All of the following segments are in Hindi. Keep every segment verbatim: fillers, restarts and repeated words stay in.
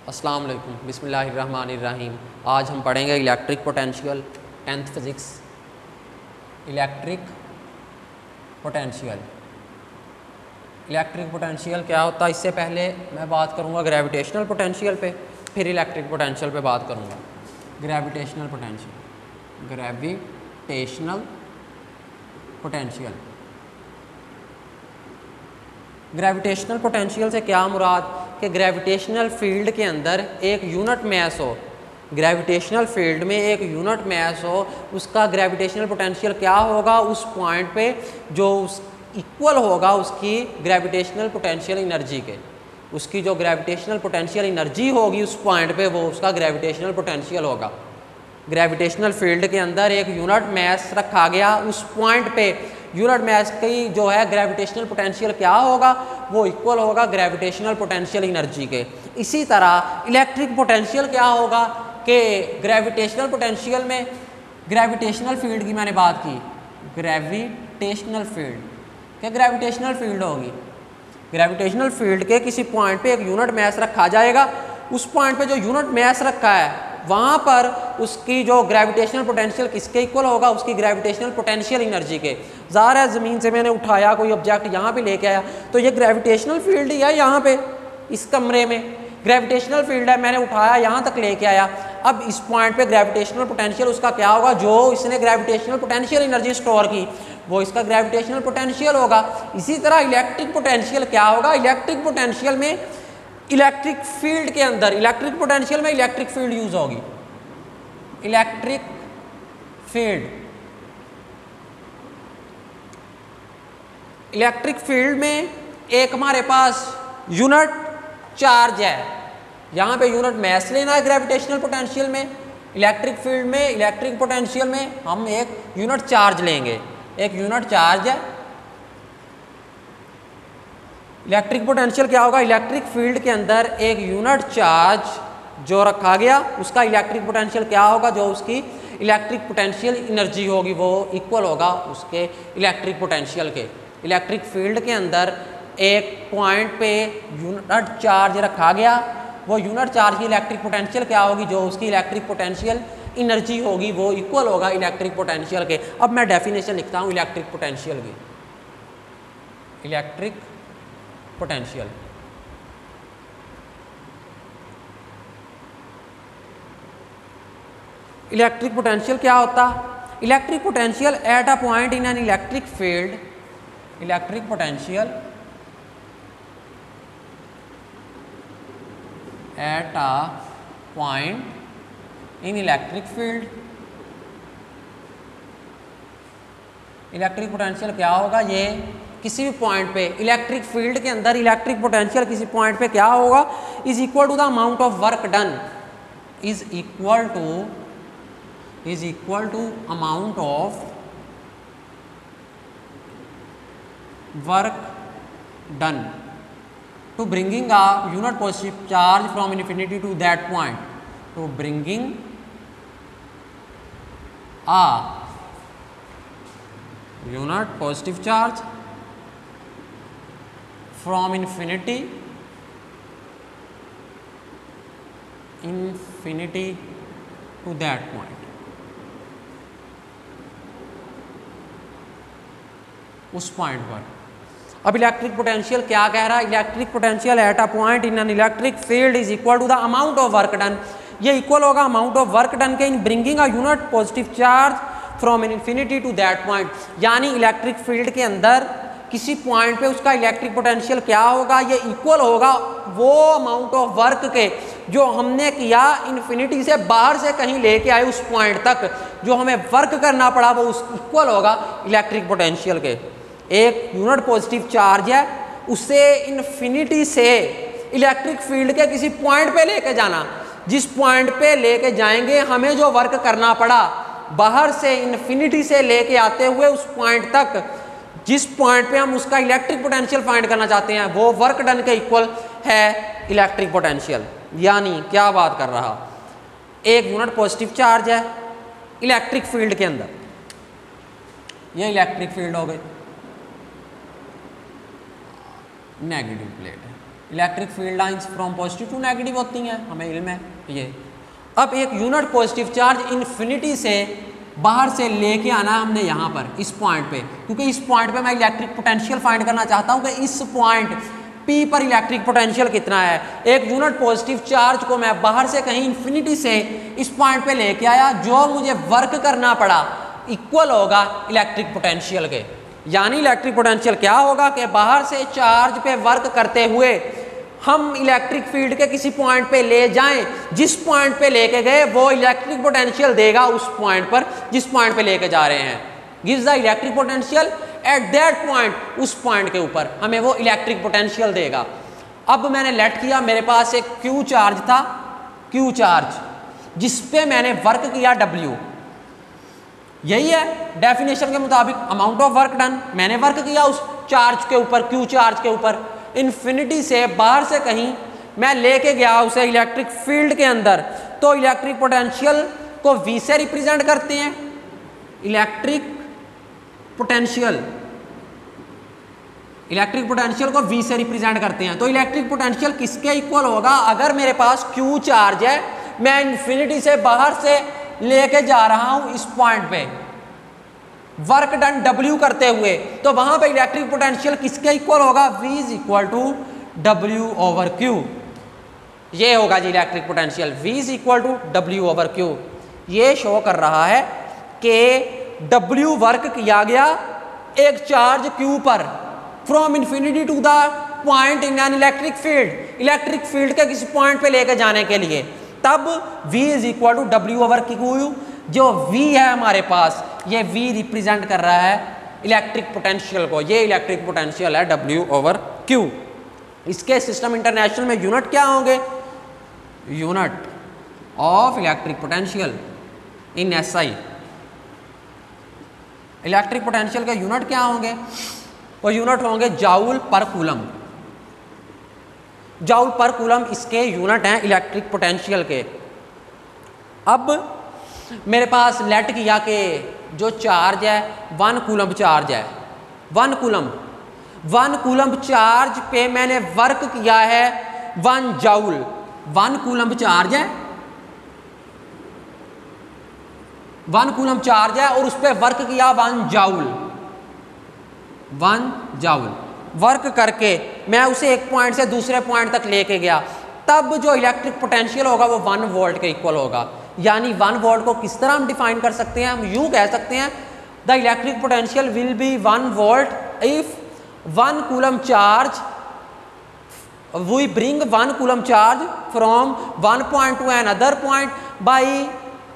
अस्सलाम वालेकुम, बिस्मिल्लाहिर्रहमानिर्रहीम। आज हम पढ़ेंगे electric potential, tenth physics. Electric potential electric potential क्या होता है, इससे पहले मैं बात करूंगा ग्रेविटेशनल पोटेंशियल पे, फिर इलेक्ट्रिक पोटेंशियल पे बात करूंगा। Gravitational potential gravitational potential gravitational potential से क्या मुराद कि ग्रेविटेशनल फील्ड के अंदर एक यूनिट मैस हो, ग्रेविटेशनल फील्ड में एक यूनिट मैस हो, उसका ग्रेविटेशनल पोटेंशियल क्या होगा, उस पॉइंट पे जो उस इक्वल होगा उसकी ग्रेविटेशनल पोटेंशियल एनर्जी के, उसकी जो ग्रेविटेशनल पोटेंशियल एनर्जी होगी उस पॉइंट पे वो उसका ग्रेविटेशनल पोटेंशियल होगा। ग्रेविटेशनल फील्ड के अंदर एक यूनिट मैस रखा गया, उस पॉइंट पे यूनिट मैस की जो है ग्रेविटेशनल पोटेंशियल क्या होगा, वो इक्वल होगा ग्रेविटेशनल पोटेंशियल एनर्जी के। इसी तरह इलेक्ट्रिक पोटेंशियल क्या होगा कि ग्रेविटेशनल पोटेंशियल में ग्रेविटेशनल फील्ड की मैंने बात की, ग्रेविटेशनल फील्ड क्या ग्रेविटेशनल फील्ड होगी, ग्रेविटेशनल फील्ड के किसी पॉइंट पे एक यूनिट मैस रखा जाएगा, उस पॉइंट पे जो यूनिट मैस रखा है वहाँ पर उसकी जो ग्रेविटेशनल पोटेंशियल किसके इक्वल होगा, उसकी ग्रेविटेशनल पोटेंशियल एनर्जी के। ज़ाहिर है ज़मीन से मैंने उठाया कोई ऑब्जेक्ट यहाँ पे लेके आया तो ये ग्रेविटेशनल फील्ड ही है, यहाँ पे इस कमरे में ग्रेविटेशनल फील्ड है, मैंने उठाया यहाँ तक लेके आया। अब इस पॉइंट पे ग्रेविटेशनल पोटेंशियल उसका क्या होगा, जो इसने ग्रेविटेशनल पोटेंशियल एनर्जी स्टोर की वो इसका ग्रेविटेशनल पोटेंशियल होगा। इसी तरह इलेक्ट्रिक पोटेंशियल क्या होगा, इलेक्ट्रिक पोटेंशियल में इलेक्ट्रिक फील्ड के अंदर इलेक्ट्रिक पोटेंशियल में इलेक्ट्रिक फील्ड यूज होगी, इलेक्ट्रिक फील्ड इलेक्ट्रिक फील्ड में एक हमारे पास यूनिट चार्ज है, यहां पे यूनिट मैस लेना है ग्रेविटेशनल पोटेंशियल में, इलेक्ट्रिक फील्ड में इलेक्ट्रिक पोटेंशियल में हम एक यूनिट चार्ज लेंगे, एक यूनिट चार्ज है। इलेक्ट्रिक पोटेंशियल क्या होगा, इलेक्ट्रिक फील्ड के अंदर एक यूनिट चार्ज जो रखा गया उसका इलेक्ट्रिक पोटेंशियल क्या होगा, जो उसकी इलेक्ट्रिक पोटेंशियल एनर्जी होगी वो इक्वल होगा उसके इलेक्ट्रिक पोटेंशियल के। इलेक्ट्रिक फील्ड के अंदर एक पॉइंट पे यूनिट चार्ज रखा गया, वो यूनिट चार्ज की इलेक्ट्रिक पोटेंशियल क्या होगी, जो उसकी इलेक्ट्रिक पोटेंशियल एनर्जी होगी वो इक्वल होगा इलेक्ट्रिक पोटेंशियल के। अब मैं डेफिनेशन लिखता हूँ इलेक्ट्रिक पोटेंशियल की। इलेक्ट्रिक पोटेंशियल इलेक्ट्रिक पोटेंशियल क्या होता, electric potential at a point in an electric field, electric potential at a point in electric field. Electric potential क्या होगा, ये किसी भी पॉइंट पे इलेक्ट्रिक फील्ड के अंदर इलेक्ट्रिक पोटेंशियल किसी पॉइंट पे क्या होगा, is equal to the amount of work done, is equal to is equal to amount of work done to bringing a unit positive charge from infinity to that point, to bringing a unit positive charge from infinity infinity to that point, उस पॉइंट पर। अब इलेक्ट्रिक पोटेंशियल क्या कह रहा है, electric potential at a point in an electric field is equal to the amount of work done, ये इक्वल होगा अमाउंट ऑफ वर्क डन के in bringing a unit positive charge from infinity to that point. यानी इलेक्ट्रिक फील्ड के अंदर किसी पॉइंट पे उसका इलेक्ट्रिक पोटेंशियल क्या होगा, ये इक्वल होगा वो अमाउंट ऑफ वर्क के जो हमने किया इन्फिनिटी से बाहर से कहीं लेके आए उस पॉइंट तक, जो हमें वर्क करना पड़ा वो उस इक्वल होगा इलेक्ट्रिक पोटेंशियल के। एक यूनिट पॉजिटिव चार्ज है, उसे इन्फिनिटी से इलेक्ट्रिक फील्ड के किसी पॉइंट पे लेके जाना, जिस पॉइंट पे लेके जाएंगे हमें जो वर्क करना पड़ा बाहर से इन्फिनिटी से लेके आते हुए उस पॉइंट तक, जिस पॉइंट पे हम उसका इलेक्ट्रिक पोटेंशियल फाइंड करना चाहते हैं वो वर्क डन के इक्वल है इलेक्ट्रिक पोटेंशियल। यानी क्या बात कर रहा, एक यूनिट पॉजिटिव चार्ज है इलेक्ट्रिक फील्ड के अंदर, ये इलेक्ट्रिक फील्ड हो गई, नेगेटिव प्लेट है, electric field lines from positive to negative होती हैं, हमें इल्म है ये। अब एक यूनिट पॉजिटिव चार्ज इन्फिनिटी से बाहर से लेके आना हमने यहाँ पर इस पॉइंट पे, क्योंकि इस पॉइंट पे मैं इलेक्ट्रिक पोटेंशियल फाइंड करना चाहता हूँ कि इस पॉइंट P पर इलेक्ट्रिक पोटेंशियल कितना है। एक यूनिट पॉजिटिव चार्ज को मैं बाहर से कहीं इन्फिनिटी से इस पॉइंट पे लेके आया, जो मुझे वर्क करना पड़ा इक्वल होगा इलेक्ट्रिक पोटेंशियल के। यानी इलेक्ट्रिक पोटेंशियल क्या होगा कि बाहर से चार्ज पे वर्क करते हुए हम इलेक्ट्रिक फील्ड के किसी पॉइंट पे ले जाएं, जिस पॉइंट पे लेके गए वो इलेक्ट्रिक पोटेंशियल देगा उस पॉइंट पर जिस पॉइंट पे लेके जा रहे हैं। Gives the electric potential at that point, उस पॉइंट के ऊपर हमें वो इलेक्ट्रिक पोटेंशियल देगा। अब मैंने लेट किया, मेरे पास एक क्यू चार्ज था, क्यू चार्ज जिस पे मैंने वर्क किया डब्ल्यू, यही है डेफिनेशन के मुताबिक अमाउंट ऑफ वर्क डन। मैंने वर्क किया उस चार्ज के ऊपर, क्यू चार्ज के ऊपर, इन्फिनिटी से बाहर से कहीं मैं लेके गया उसे इलेक्ट्रिक फील्ड के अंदर, तो इलेक्ट्रिक पोटेंशियल को V से रिप्रेजेंट करते हैं। इलेक्ट्रिक पोटेंशियल इलेक्ट्रिक पोटेंशियल को V से रिप्रेजेंट करते हैं, तो इलेक्ट्रिक पोटेंशियल किसके इक्वल होगा? अगर मेरे पास Q चार्ज है, मैं इन्फिनिटी से बाहर से लेके जा रहा हूं इस पॉइंट पे वर्क डन W करते हुए, तो वहां पे इलेक्ट्रिक पोटेंशियल किसके इक्वल होगा? V is equal to W over Q. ये होगा जी electric potential, V is equal to W over Q. ये शो कर रहा है कि W वर्क किया गया एक चार्ज Q पर from infinity to the point in an electric field, electric field के किसी पॉइंट पे लेके जाने के लिए, तब V is equal to W over Q. जो V है हमारे पास, ये V रिप्रेजेंट कर रहा है इलेक्ट्रिक पोटेंशियल को, ये इलेक्ट्रिक पोटेंशियल है W ओवर Q। इसके सिस्टम इंटरनेशनल में यूनिट क्या होंगे? Unit of electric potential in S I. Electric potential के यूनिट क्या होंगे? वो यूनिट होंगे joule per coulomb. Joule per coulomb इसके यूनिट हैं इलेक्ट्रिक पोटेंशियल के। अब मेरे पास लेट किया कि जो चार्ज है वन कूलम चार्ज है, one coulomb one coulomb charge पे मैंने वर्क किया है one joule. One coulomb charge है, वन कूलम चार्ज है और उस पर वर्क किया one joule. One joule work करके मैं उसे एक पॉइंट से दूसरे पॉइंट तक लेके गया, तब जो इलेक्ट्रिक पोटेंशियल होगा वो वन वोल्ट के इक्वल होगा। यानी वन वोल्ट को किस तरह हम डिफाइन कर सकते हैं? हम यूं कह सकते हैं the electric potential will be one volt if one coulomb charge we bring one coulomb charge from one point to another point by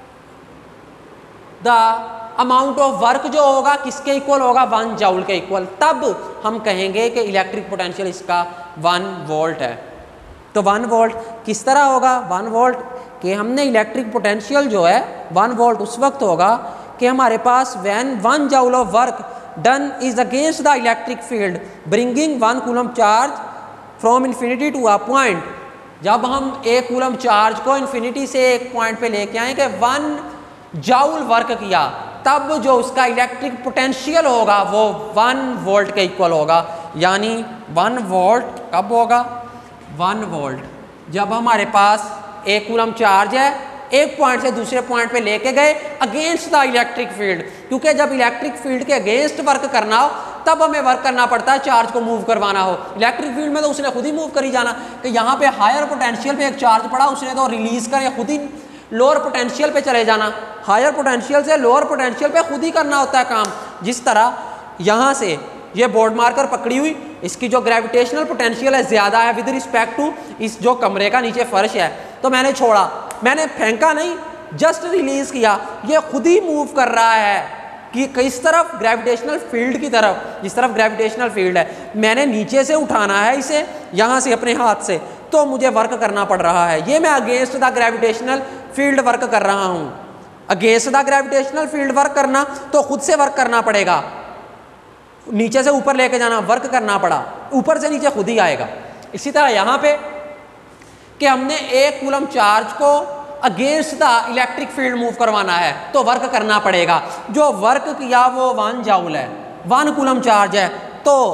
the amount of work जो होगा किसके इक्वल होगा? वन जाउल के इक्वल। तब हम कहेंगे कि इलेक्ट्रिक पोटेंशियल इसका वन वोल्ट है। तो वन वोल्ट किस तरह होगा? वन वोल्ट कि हमने इलेक्ट्रिक पोटेंशियल जो है वन वोल्ट उस वक्त होगा कि हमारे पास when one joule of work done is against the electric field bringing one coulomb charge from infinity to a point. जब हम एक कूलम चार्ज को इन्फिनिटी से एक पॉइंट पे लेके आए कि वन जाउल वर्क किया, तब जो उसका इलेक्ट्रिक पोटेंशियल होगा वो वन वोल्ट के इक्वल होगा। यानी वन वोल्ट कब होगा? वन वोल्ट जब हमारे पास एक कूलम चार्ज है, एक पॉइंट से दूसरे पॉइंट पे लेके गए अगेंस्ट द इलेक्ट्रिक फील्ड। क्योंकि जब इलेक्ट्रिक फील्ड के अगेंस्ट वर्क करना हो तब हमें वर्क करना पड़ता है चार्ज को मूव करवाना हो। इलेक्ट्रिक फील्ड में तो उसने खुद ही मूव करी जाना कि यहाँ पे हायर पोटेंशियल पे एक चार्ज पड़ा, उसने तो रिलीज कर या खुद ही लोअर पोटेंशियल पे चले जाना। हायर पोटेंशियल से लोअर पोटेंशियल पे खुद ही करना होता है काम। जिस तरह यहाँ से ये बोर्ड मार्कर पकड़ी हुई, इसकी जो ग्रेविटेशनल पोटेंशियल है ज़्यादा है विद रिस्पेक्ट टू इस जो कमरे का नीचे फर्श है, तो मैंने छोड़ा, मैंने फेंका नहीं, जस्ट रिलीज किया, ये खुद ही मूव कर रहा है कि किस तरफ? ग्रेविटेशनल फील्ड की तरफ। जिस तरफ ग्रेविटेशनल फील्ड है, मैंने नीचे से उठाना है इसे यहाँ से अपने हाथ से, तो मुझे वर्क करना पड़ रहा है। ये मैं against the gravitational field work कर रहा हूँ। Against the gravitational field work करना तो खुद से वर्क करना पड़ेगा, नीचे से ऊपर लेके जाना, वर्क करना पड़ा, ऊपर से नीचे खुद ही आएगा। इसी तरह यहाँ पे कि हमने एक कूलम चार्ज को against the electric field move करवाना है तो वर्क करना पड़ेगा। जो वर्क किया वो वन जाउल है, वन कूलम चार्ज है, तो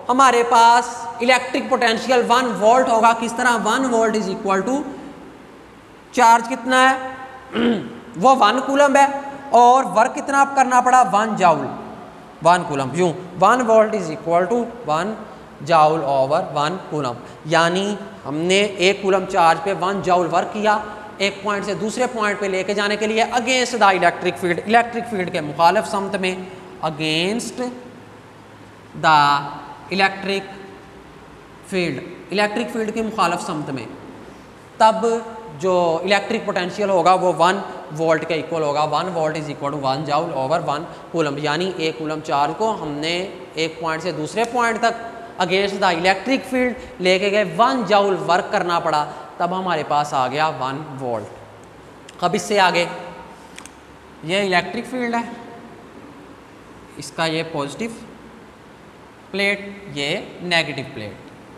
हमारे पास इलेक्ट्रिक पोटेंशियल वन वोल्ट होगा। किस तरह? One volt is equal to charge कितना है वो वन कूलम है, और वर्क कितना आप करना पड़ा? One joule, one coulomb. यूं one volt is equal to one joule over one coulomb, यानी हमने एक कूलम चार्ज पे वन जाउल वर्क किया एक पॉइंट से दूसरे पॉइंट पे लेके जाने के लिए against the electric field, electric field के मुखालिफ समत में, against the electric field, electric field के मुखालिफ समत में। तब जो इलेक्ट्रिक पोटेंशियल होगा वो वन वोल्ट के इक्वल होगा। One volt is equal to one joule over one coulomb, यानी एक कूलम चार्ज को हमने एक पॉइंट से दूसरे पॉइंट तक अगेंस्ट द इलेक्ट्रिक फील्ड लेके गए, वन जाउल वर्क करना पड़ा, तब हमारे पास आ गया वन वोल्ट। अब इससे आगे ये इलेक्ट्रिक फील्ड है, इसका ये पॉजिटिव प्लेट, ये नेगेटिव प्लेट,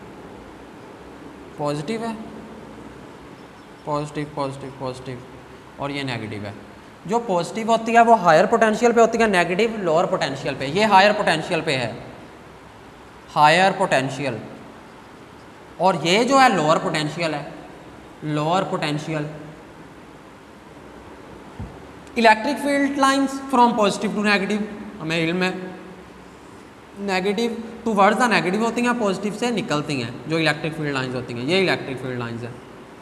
पॉजिटिव है, पॉजिटिव पॉजिटिव पॉजिटिव, और ये नेगेटिव है। जो पॉजिटिव होती है वो हायर पोटेंशियल पे होती है, नेगेटिव लोअर पोटेंशियल पे। ये हायर पोटेंशियल पे है, हायर पोटेंशियल, और ये जो है लोअर पोटेंशियल है, lower potential. Electric field lines from positive to negative, हमें इल्म है, negative towards the negative होती हैं, पॉजिटिव से निकलती हैं जो इलेक्ट्रिक फील्ड लाइंस होती हैं। ये इलेक्ट्रिक फील्ड लाइंस है,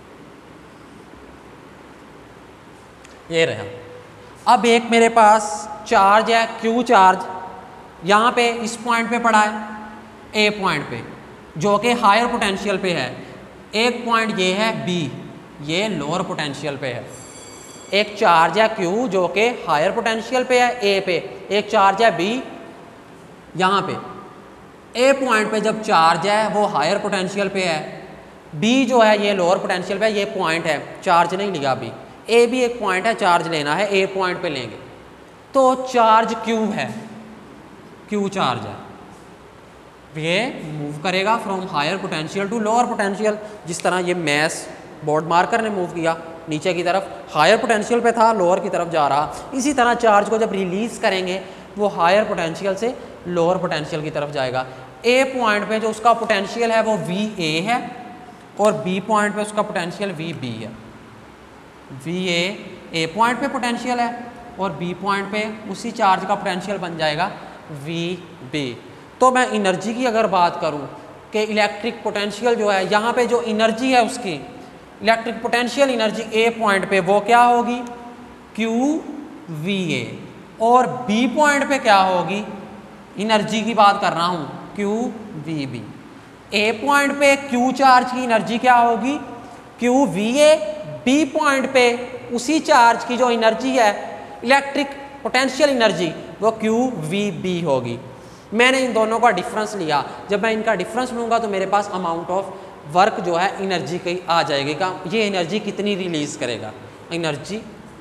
ये रहा। अब एक मेरे पास चार्ज है क्यू चार्ज, यहाँ पे इस पॉइंट पे पड़ा है, ए पॉइंट पे, जो कि हायर पोटेंशियल पे है। एक पॉइंट ये है बी, ये लोअर पोटेंशियल पे है। एक चार्ज है क्यू जो कि हायर पोटेंशियल पे है ए पे, एक चार्ज है बी यहाँ पे। ए पॉइंट पे जब चार्ज है वो हायर पोटेंशियल पे है, बी जो है ये लोअर पोटेंशियल पे है, ये पॉइंट है, चार्ज नहीं लिया अभी। ए भी एक पॉइंट है, चार्ज लेना है, ए पॉइंट पे लेंगे, तो चार्ज क्यू है, क्यू चार्ज है, ये मूव करेगा from higher potential to lower potential. जिस तरह ये मैस बोर्ड मार्कर ने मूव किया नीचे की तरफ, हायर पोटेंशियल पे था, लोअर की तरफ जा रहा। इसी तरह चार्ज को जब रिलीज़ करेंगे वो हायर पोटेंशियल से लोअर पोटेंशियल की तरफ जाएगा। ए पॉइंट पे जो उसका पोटेंशियल है वो वी ए है, और बी पॉइंट पे उसका पोटेंशियल वी बी है। वी ए ए पॉइंट पे पोटेंशियल है, और बी पॉइंट पे उसी चार्ज का पोटेंशियल बन जाएगा वी बी। तो मैं एनर्जी की अगर बात करूं कि इलेक्ट्रिक पोटेंशियल जो है, यहाँ पे जो एनर्जी है उसकी, electric potential energy A point पे वो क्या होगी? क्यू वी ए, और बी पॉइंट पे क्या होगी? एनर्जी की बात कर रहा हूँ, Q V B. A point पे क्यू चार्ज की एनर्जी क्या होगी? Q V A. B point पे उसी चार्ज की जो एनर्जी है, इलेक्ट्रिक पोटेंशियल एनर्जी, वो क्यू वी बी होगी। मैंने इन दोनों का डिफरेंस लिया, जब मैं इनका डिफरेंस लूँगा तो मेरे पास अमाउंट ऑफ वर्क जो है एनर्जी की आ जाएगी का ये एनर्जी कितनी रिलीज़ करेगा। Energy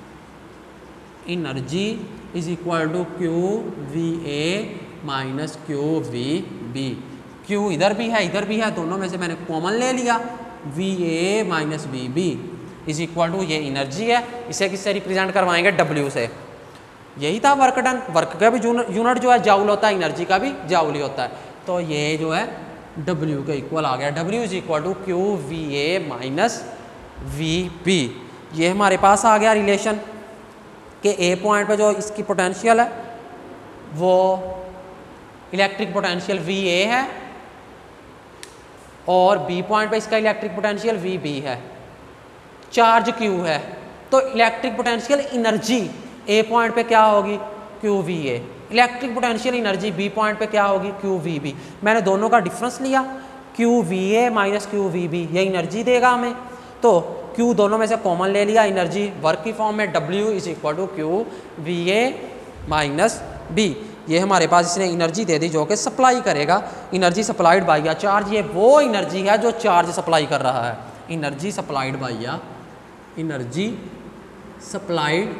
energy is equal to Q V A minus Q V B. Q इधर भी है इधर भी है, दोनों में से मैंने कॉमन ले लिया, V A minus V B is equal to ये एनर्जी है। इसे किससे रिप्रेजेंट करवाएंगे? डब्ल्यू से। यही था वर्क डन। वर्क का भी यूनिट जो है जाउल होता है, एनर्जी का भी जाउल ही होता है। तो ये जो है डब्ल्यू के इक्वल आ गया। W is equal to Q V A minus V B. ये हमारे पास आ गया रिलेशन कि ए पॉइंट पे जो इसकी पोटेंशियल है वो इलेक्ट्रिक पोटेंशियल वी ए है, और बी पॉइंट पे इसका इलेक्ट्रिक पोटेंशियल वी बी है। चार्ज क्यू है, तो electric potential energy A point पे क्या होगी? Q V A. Electric potential energy B point पे क्या होगी? Q V B. मैंने दोनों का डिफरेंस लिया, Q V A minus Q V B, ये एनर्जी देगा हमें। तो क्यू दोनों में से कॉमन ले लिया, एनर्जी वर्क की फॉर्म में W is equal to Q V A minus B. ये हमारे पास इसने एनर्जी दे दी जो कि सप्लाई करेगा, एनर्जी सप्लाइड बाई या चार्ज। ये वो एनर्जी है जो चार्ज सप्लाई कर रहा है। एनर्जी सप्लाइड बाई या energy supplied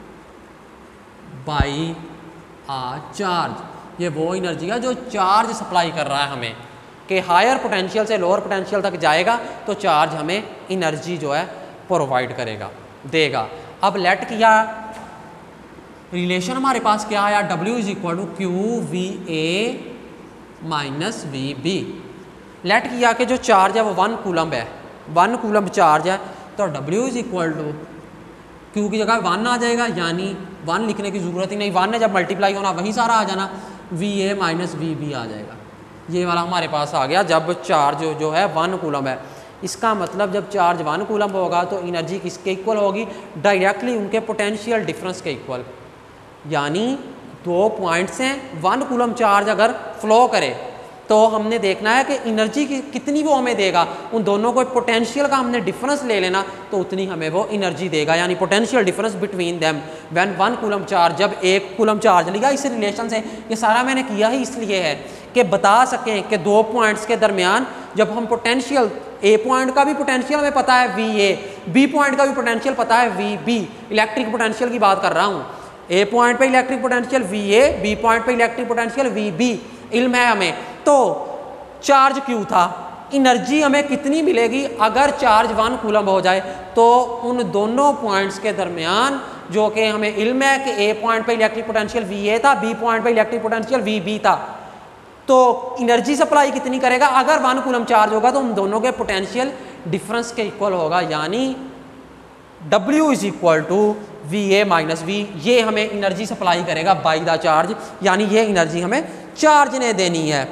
by a charge, ये वो एनर्जी है जो चार्ज सप्लाई कर रहा है हमें, कि हायर पोटेंशियल से लोअर पोटेंशियल तक जाएगा तो चार्ज हमें एनर्जी जो है प्रोवाइड करेगा, देगा। अब लेट किया रिलेशन हमारे पास क्या आया? W is equal to Q V A minus V B. Let किया कि जो चार्ज है वो वन कूलम है, वन कूलम चार्ज है, तो W is equal to Q की जगह वन आ जाएगा, यानी वन लिखने की ज़रूरत ही नहीं, वन है जब मल्टीप्लाई होना वहीं सारा आ जाना, V A minus V B आ जाएगा। ये वाला हमारे पास आ गया जब चार्ज जो है वन कूलम है। इसका मतलब जब चार्ज वन कूलम होगा तो एनर्जी किसके इक्वल होगी, डायरेक्टली उनके पोटेंशियल डिफरेंस के इक्वल। यानी दो पॉइंट्स हैं, वन कूलम चार्ज अगर फ्लो करे तो हमने देखना है कि एनर्जी की कितनी वो हमें देगा, उन दोनों को पोटेंशियल का हमने डिफरेंस ले लेना तो उतनी हमें वो एनर्जी देगा, यानी potential difference between them when one coulomb charge, जब एक कूलम चार्ज लिया। इस रिलेशन से ये सारा मैंने किया ही इसलिए है कि बता सकें कि दो पॉइंट्स के दरमियान जब हम पोटेंशियल, ए पॉइंट का भी पोटेंशियल हमें पता है वी ए, बी पॉइंट का भी पोटेंशियल पता है वी बी, इलेक्ट्रिक पोटेंशियल की बात कर रहा हूँ। ए पॉइंट पे electric potential V A, B point पे इलेक्ट्रिक पोटेंशियल वी बी इल्म है हमें। तो चार्ज क्यू था, एनर्जी हमें कितनी मिलेगी अगर चार्ज वन कूलम हो जाए, तो उन दोनों पॉइंट्स के दरमियान जो कि हमें इल्म है कि ए पॉइंट पे इलेक्ट्रिक पोटेंशियल वी ए था, बी पॉइंट पे इलेक्ट्रिक पोटेंशियल वी बी था, तो एनर्जी सप्लाई कितनी करेगा अगर वन कूलम चार्ज होगा, तो उन दोनों के पोटेंशियल डिफरेंस के इक्वल होगा, यानी W is equal to V A minus V. ये हमें एनर्जी सप्लाई करेगा बाई द चार्ज, यानी ये एनर्जी हमें चार्ज ने देनी है।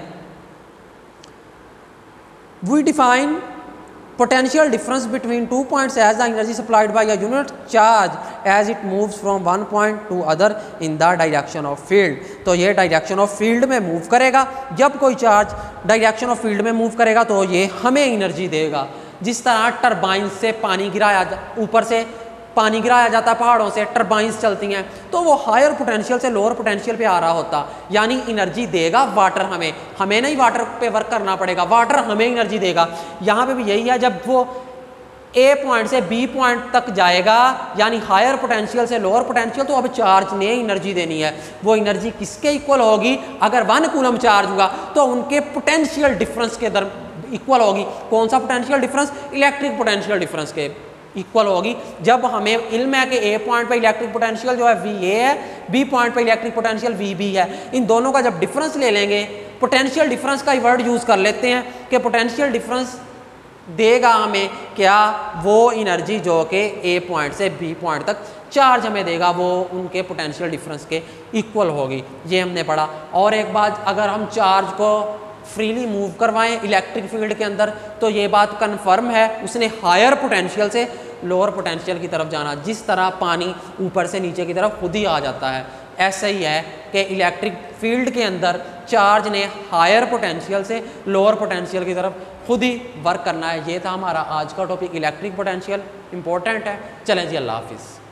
We define potential difference between two points as the energy supplied by a unit charge as it moves from one point to other in the direction of field। तो ये डायरेक्शन ऑफ फील्ड में मूव करेगा, जब कोई चार्ज डायरेक्शन ऑफ फील्ड में मूव करेगा तो ये हमें एनर्जी देगा। जिस तरह टरबाइन से पानी गिराया, ऊपर से पानी गिराया जाता है पहाड़ों से, टरबाइंस चलती हैं, तो वो हायर पोटेंशियल से लोअर पोटेंशियल पे आ रहा होता, यानी एनर्जी देगा वाटर हमें, हमें नहीं वाटर पे वर्क करना पड़ेगा, वाटर हमें एनर्जी देगा। यहाँ पे भी यही है, जब वो ए पॉइंट से बी पॉइंट तक जाएगा, यानी हायर पोटेंशियल से लोअर पोटेंशियल, तो अब चार्ज ने एनर्जी देनी है। वो एनर्जी किसके इक्वल होगी, अगर वन कूलम चार्ज हुआ तो उनके पोटेंशियल डिफरेंस के दर इक्वल होगी। कौन सा potential difference, electric potential difference के इक्वल होगी। जब हमें इल्म है कि ए पॉइंट पे इलेक्ट्रिक पोटेंशियल जो है वी ए है, बी पॉइंट पे इलेक्ट्रिक पोटेंशियल वी बी है, इन दोनों का जब डिफरेंस ले लेंगे, पोटेंशियल डिफरेंस का वर्ड यूज़ कर लेते हैं कि पोटेंशियल डिफरेंस देगा हमें क्या, वो एनर्जी जो कि ए पॉइंट से बी पॉइंट तक चार्ज हमें देगा, वो उनके पोटेंशियल डिफरेंस के इक्वल होगी। ये हमने पढ़ा। और एक बात, अगर हम चार्ज को फ्रीली मूव करवाएं इलेक्ट्रिक फील्ड के अंदर, तो ये बात कन्फर्म है उसने हायर पोटेंशियल से लोअर पोटेंशियल की तरफ जाना। जिस तरह पानी ऊपर से नीचे की तरफ खुद ही आ जाता है, ऐसा ही है कि इलेक्ट्रिक फील्ड के अंदर चार्ज ने हायर पोटेंशियल से लोअर पोटेंशियल की तरफ खुद ही वर्क करना है। ये था हमारा आज का टॉपिक, इलेक्ट्रिक पोटेंशियल। इंपॉर्टेंट है। चलें जी, अल्लाह हाफिज़।